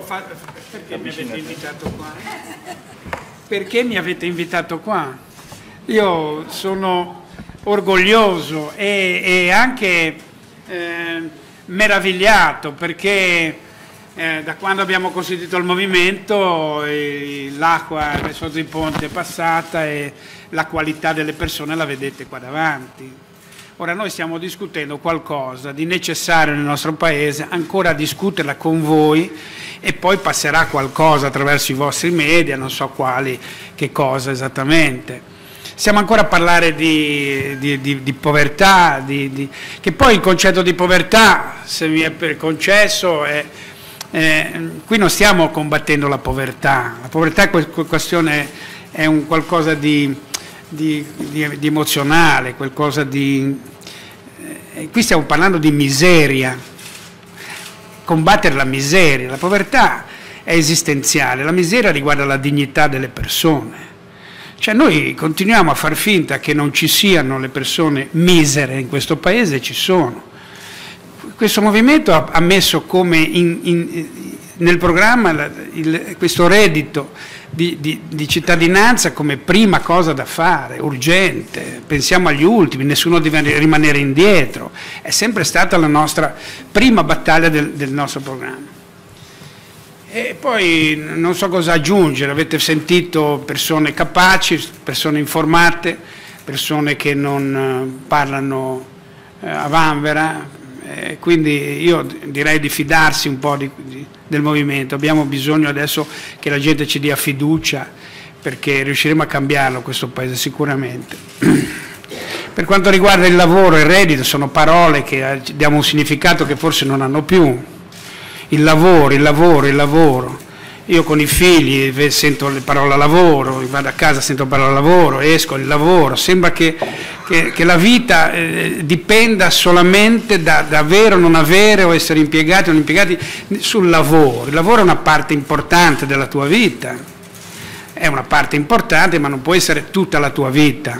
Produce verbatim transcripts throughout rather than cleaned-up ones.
fa... perché mi avete invitato qua? Perché mi avete invitato qua? Io sono orgoglioso e, e anche eh, meravigliato perché eh, da quando abbiamo costituito il movimento eh, l'acqua sotto i ponti è passata e la qualità delle persone la vedete qua davanti. Ora noi stiamo discutendo qualcosa di necessario nel nostro Paese, ancora discuterla con voi e poi passerà qualcosa attraverso i vostri media, non so quali, che cosa esattamente. Stiamo ancora a parlare di, di, di, di povertà, di, di, che poi il concetto di povertà, se mi è concesso, è, è, qui non stiamo combattendo la povertà, la povertà è questione, è un qualcosa di, di, di, di emozionale, qualcosa di... Eh, qui stiamo parlando di miseria, combattere la miseria, la povertà è esistenziale, la miseria riguarda la dignità delle persone. Cioè noi continuiamo a far finta che non ci siano le persone misere in questo paese, ci sono. Questo movimento ha, ha messo come in, in, nel programma la, il, questo reddito di, di, di cittadinanza come prima cosa da fare, urgente. Pensiamo agli ultimi, nessuno deve rimanere indietro. È sempre stata la nostra prima battaglia del, del nostro programma. E poi non so cosa aggiungere, avete sentito persone capaci, persone informate, persone che non parlano eh, a vanvera, eh, quindi io direi di fidarsi un po' di, di, del movimento. Abbiamo bisogno adesso che la gente ci dia fiducia perché riusciremo a cambiarlo questo paese sicuramente. Per quanto riguarda il lavoro e il reddito sono parole che diamo un significato che forse non hanno più. Il lavoro, il lavoro, il lavoro. Io con i figli sento le parole lavoro, vado a casa sento la parola lavoro, esco, il lavoro. Sembra che, che, che la vita eh, dipenda solamente da, da avere o non avere o essere impiegati o non impiegati sul lavoro. Il lavoro è una parte importante della tua vita, è una parte importante ma non può essere tutta la tua vita.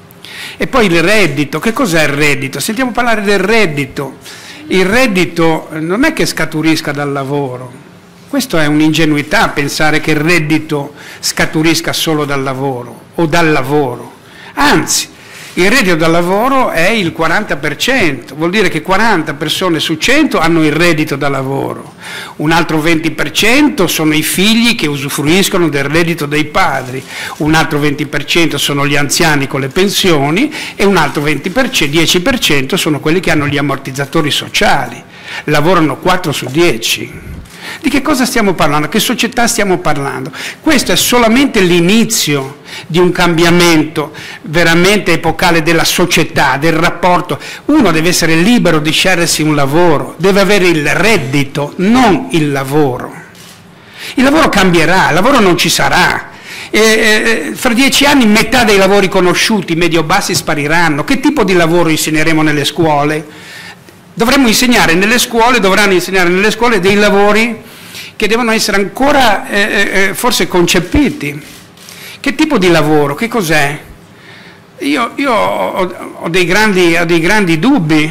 E poi il reddito, che cos'è il reddito? Sentiamo parlare del reddito. Il reddito non è che scaturisca dal lavoro, questo è un'ingenuità pensare che il reddito scaturisca solo dal lavoro o dal lavoro, anzi il reddito dal lavoro è il quaranta per cento, vuol dire che quaranta persone su cento hanno il reddito da lavoro, un altro venti per cento sono i figli che usufruiscono del reddito dei padri, un altro venti per cento sono gli anziani con le pensioni e un altro venti per cento, dieci per cento sono quelli che hanno gli ammortizzatori sociali, lavorano quattro su dieci. Di che cosa stiamo parlando? Che società stiamo parlando? Questo è solamente l'inizio di un cambiamento veramente epocale della società, del rapporto. Uno deve essere libero di scegliersi un lavoro, deve avere il reddito, non il lavoro. Il lavoro cambierà, il lavoro non ci sarà. E, e, fra dieci anni metà dei lavori conosciuti, medio-bassi, spariranno. Che tipo di lavoro insegneremo nelle scuole? Dovremmo insegnare nelle scuole, dovranno insegnare nelle scuole dei lavori che devono essere ancora eh, eh, forse concepiti. Che tipo di lavoro? Che cos'è? Io, io ho, ho, dei grandi, ho dei grandi dubbi,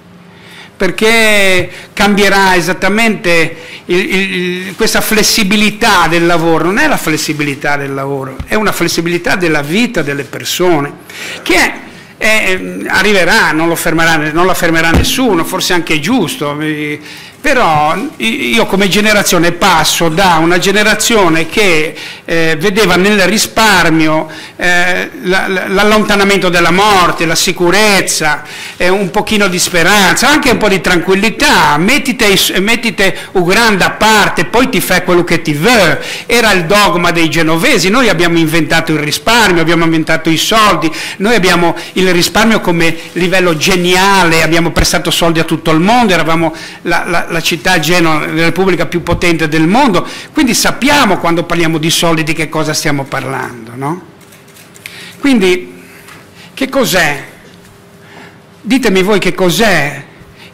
perché cambierà esattamente il, il, questa flessibilità del lavoro. Non è la flessibilità del lavoro, è una flessibilità della vita delle persone, che è Eh, arriverà, non, lo fermerà, non la fermerà nessuno, forse anche è giusto, eh, però io come generazione passo da una generazione che eh, vedeva nel risparmio eh, l'allontanamento della morte, la sicurezza, eh, un pochino di speranza, anche un po' di tranquillità, mettite, mettite un grande a parte, poi ti fai quello che ti vuoi, era il dogma dei genovesi. Noi abbiamo inventato il risparmio, abbiamo inventato i soldi, noi abbiamo il risparmio come livello geniale, abbiamo prestato soldi a tutto il mondo, eravamo la, la, la città Genova, la repubblica più potente del mondo, quindi sappiamo quando parliamo di soldi di che cosa stiamo parlando, no? Quindi che cos'è? Ditemi voi che cos'è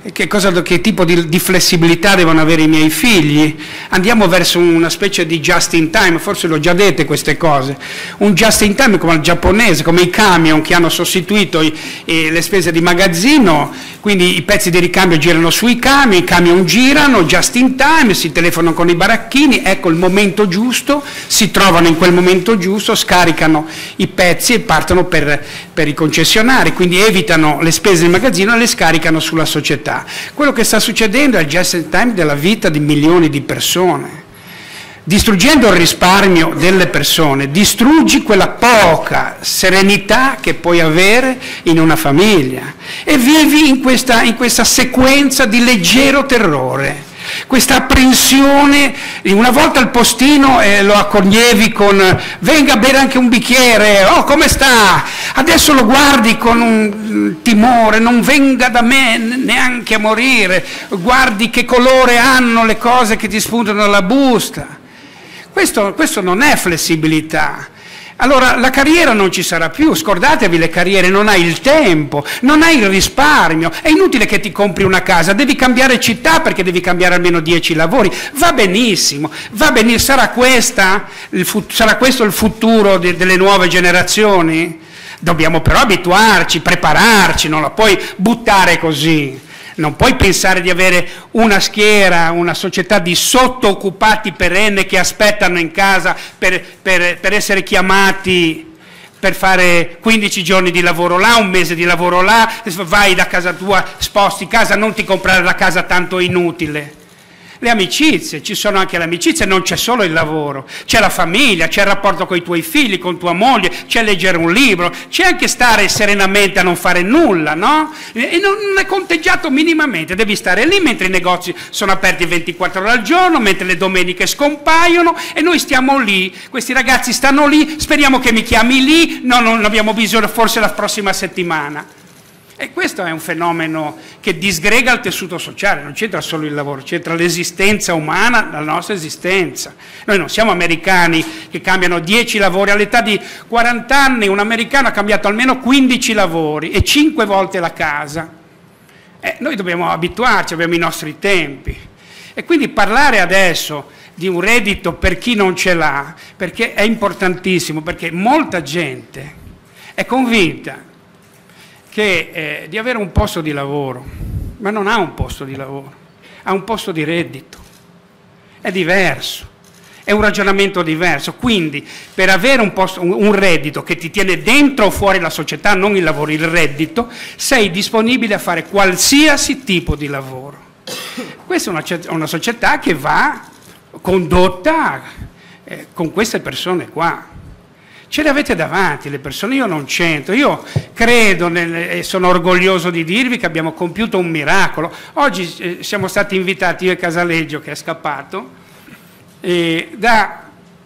che, cosa, che tipo di, di flessibilità devono avere i miei figli. Andiamo verso una specie di just in time, forse l'ho già dette queste cose, un just in time come il giapponese, come i camion che hanno sostituito i, i, le spese di magazzino, quindi i pezzi di ricambio girano sui camion, i camion girano, just in time, si telefonano con i baracchini, ecco il momento giusto, si trovano in quel momento giusto, scaricano i pezzi e partono per, per i concessionari, quindi evitano le spese di magazzino e le scaricano sulla società. Quello che sta succedendo è il just in time della vita di milioni di persone. Distruggendo il risparmio delle persone, distruggi quella poca serenità che puoi avere in una famiglia e vivi in questa, in questa sequenza di leggero terrore, questa apprensione. Una volta il postino eh, lo accoglievi con venga a bere anche un bicchiere, oh come sta? Adesso lo guardi con un timore, non venga da me neanche a morire, guardi che colore hanno le cose che ti spuntano dalla busta. Questo, questo non è flessibilità. Allora la carriera non ci sarà più, scordatevi le carriere, non hai il tempo, non hai il risparmio, è inutile che ti compri una casa, devi cambiare città perché devi cambiare almeno dieci lavori, va benissimo, va benissimo, sarà, questa, il sarà questo il futuro de, delle nuove generazioni? Dobbiamo però abituarci, prepararci, non la puoi buttare così. Non puoi pensare di avere una schiera, una società di sottooccupati perenne che aspettano in casa per, per, per essere chiamati per fare quindici giorni di lavoro là, un mese di lavoro là, vai da casa tua, sposti casa, non ti comprare la casa tanto inutile. Le amicizie, ci sono anche le amicizie, non c'è solo il lavoro, c'è la famiglia, c'è il rapporto con i tuoi figli, con tua moglie, c'è leggere un libro, c'è anche stare serenamente a non fare nulla, no? E non è conteggiato minimamente, devi stare lì mentre i negozi sono aperti ventiquattro ore al giorno, mentre le domeniche scompaiono e noi stiamo lì, questi ragazzi stanno lì, speriamo che mi chiami lì, no, non abbiamo bisogno, forse la prossima settimana. E questo è un fenomeno che disgrega il tessuto sociale, non c'entra solo il lavoro, c'entra l'esistenza umana, la nostra esistenza. Noi non siamo americani che cambiano dieci lavori, all'età di quaranta anni un americano ha cambiato almeno quindici lavori e cinque volte la casa. Eh, noi dobbiamo abituarci, abbiamo i nostri tempi. E quindi parlare adesso di un reddito per chi non ce l'ha, perché è importantissimo, perché molta gente è convinta che, eh, di avere un posto di lavoro, ma non ha un posto di lavoro, ha un posto di reddito. È diverso, è un ragionamento diverso. Quindi per avere un, posto, un, un reddito che ti tiene dentro o fuori la società, non il lavoro, il reddito, sei disponibile a fare qualsiasi tipo di lavoro. Questa è una, una società che va condotta eh, con queste persone qua. Ce le avete davanti le persone, io non c'entro, io credo nel, e sono orgoglioso di dirvi che abbiamo compiuto un miracolo. Oggi eh, siamo stati invitati, io e Casaleggio che è scappato, eh, da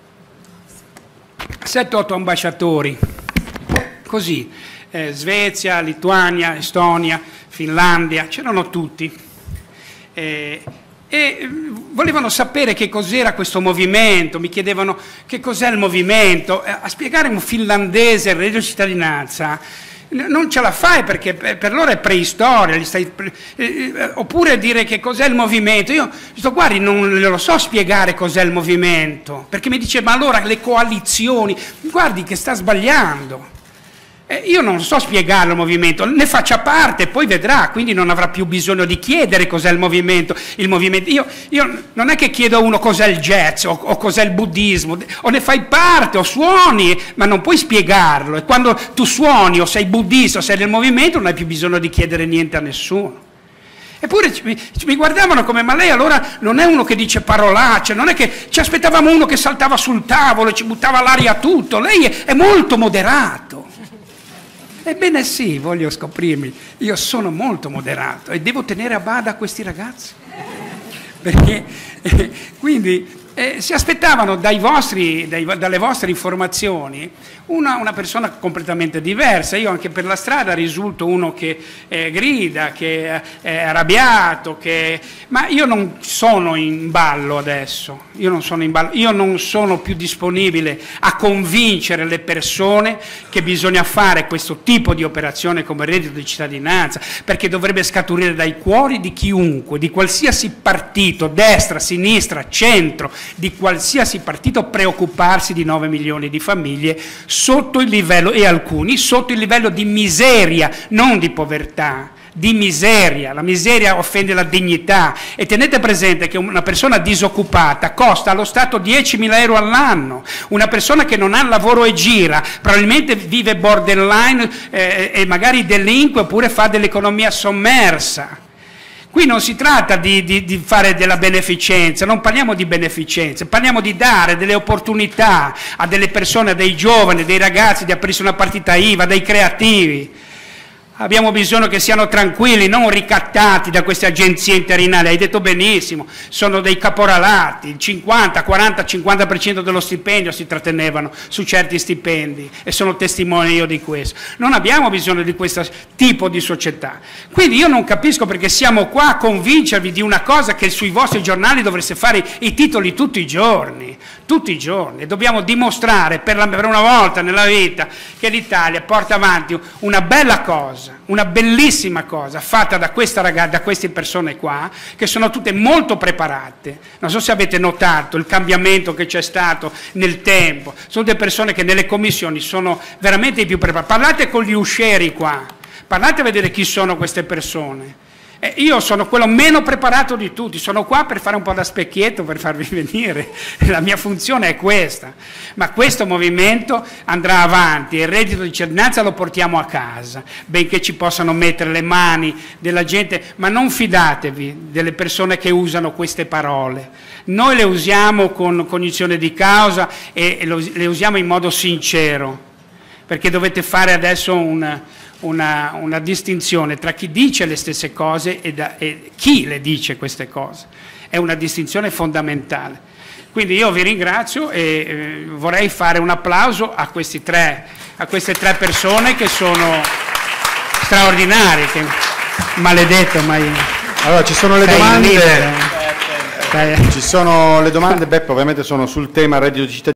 sette otto ambasciatori, così, eh, Svezia, Lituania, Estonia, Finlandia, c'erano tutti. Eh, E volevano sapere che cos'era questo movimento, mi chiedevano che cos'è il movimento. A spiegare un finlandese il reddito di cittadinanza non ce la fai perché per loro è preistoria, gli stai, eh, oppure dire che cos'è il movimento. Io sto guardi, non lo so spiegare cos'è il movimento, perché mi dice ma allora le coalizioni, guardi che sta sbagliando. Eh, io non so spiegarlo il movimento, ne faccia parte, poi vedrà, quindi non avrà più bisogno di chiedere cos'è il movimento. Il movimento io, io non è che chiedo a uno cos'è il jazz o, o cos'è il buddismo, o ne fai parte o suoni, ma non puoi spiegarlo. E quando tu suoni o sei buddista o sei del movimento non hai più bisogno di chiedere niente a nessuno. Eppure mi, mi guardavano come, ma lei allora non è uno che dice parolacce, non è che ci aspettavamo uno che saltava sul tavolo e ci buttava all'aria tutto, lei è, è molto moderato. Ebbene sì, voglio scoprirmi, io sono molto moderato e devo tenere a bada questi ragazzi, perché eh, quindi Eh, si aspettavano dai vostri, dai, dalle vostre informazioni una, una persona completamente diversa. Io anche per la strada risulto uno che eh, grida, che è arrabbiato, che... ma io non sono in ballo adesso, io non sono in ballo, io non sono più disponibile a convincere le persone che bisogna fare questo tipo di operazione come reddito di cittadinanza, perché dovrebbe scaturire dai cuori di chiunque, di qualsiasi partito, destra, sinistra, centro, di qualsiasi partito, preoccuparsi di nove milioni di famiglie sotto il livello, e alcuni sotto il livello di miseria, non di povertà, di miseria. La miseria offende la dignità, e tenete presente che una persona disoccupata costa allo Stato diecimila euro all'anno, una persona che non ha lavoro e gira probabilmente vive borderline eh, e magari delinque oppure fa dell'economia sommersa. Qui non si tratta di, di, di fare della beneficenza, non parliamo di beneficenza, parliamo di dare delle opportunità a delle persone, a dei giovani, dei ragazzi, di aprirsi una partita I V A, dei creativi. Abbiamo bisogno che siano tranquilli, non ricattati da queste agenzie interinali. Hai detto benissimo, sono dei caporalati, il cinquanta, quaranta, cinquanta per cento dello stipendio si trattenevano su certi stipendi, e sono testimone io di questo. Non abbiamo bisogno di questo tipo di società. Quindi io non capisco perché siamo qua a convincervi di una cosa che sui vostri giornali dovreste fare i titoli tutti i giorni, tutti i giorni. E dobbiamo dimostrare per, la, per una volta nella vita che l'Italia porta avanti una bella cosa, una bellissima cosa fatta da, questa ragazza, da queste persone qua, che sono tutte molto preparate. Non so se avete notato il cambiamento che c'è stato nel tempo. Sono delle persone che nelle commissioni sono veramente i più preparati. Parlate con gli uscieri qua, parlate a vedere chi sono queste persone. Eh, io sono quello meno preparato di tutti, sono qua per fare un po' da specchietto, per farvi venire, la mia funzione è questa, ma questo movimento andrà avanti e il reddito di cittadinanza lo portiamo a casa, benché ci possano mettere le mani della gente, ma non fidatevi delle persone che usano queste parole. Noi le usiamo con cognizione di causa e, e lo, le usiamo in modo sincero, perché dovete fare adesso un... Una, una distinzione tra chi dice le stesse cose e, da, e chi le dice queste cose. È una distinzione fondamentale. Quindi io vi ringrazio e eh, vorrei fare un applauso a, questi tre, a queste tre persone che sono straordinarie. Che, maledetto, ma io, allora ci sono le domande. Ci sono le domande, Beppe, ovviamente sono sul tema reddito di cittadinanza.